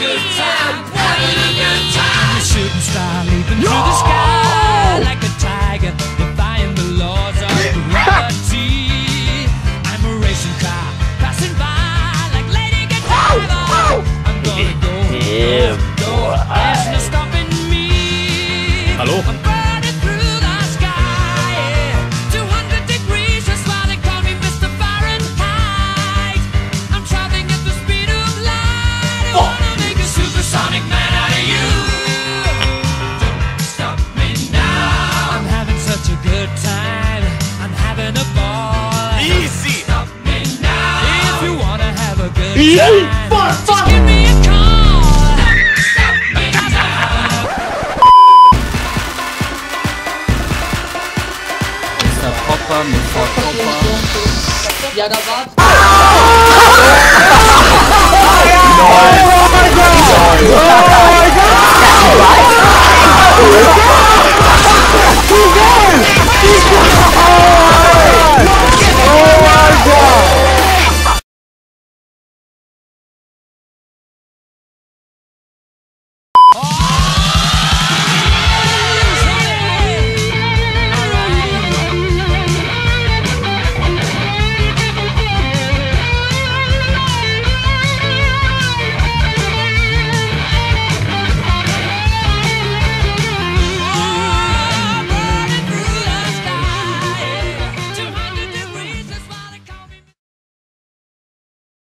good time, having a good time. I'm a shooting star leaping through the sky like a tiger, defying the laws of gravity. I'm a racing car passing by like Lady Godiva. I'm gonna go, there's no stopping me. Hallo? I'm burning through the sky, 200 degrees, that's why they call me Mr. Fahrenheit. I'm traveling at the speed of light. I wanna make a supersonic man out of you. Don't stop me now. I'm having such a good time. I'm having a ball. Easy! Stop me now. If you wanna have a good Easy! time, just give me a call. Stop me now. Mr. Popper, Mr. Popper. Ja, da war's. Oh my god!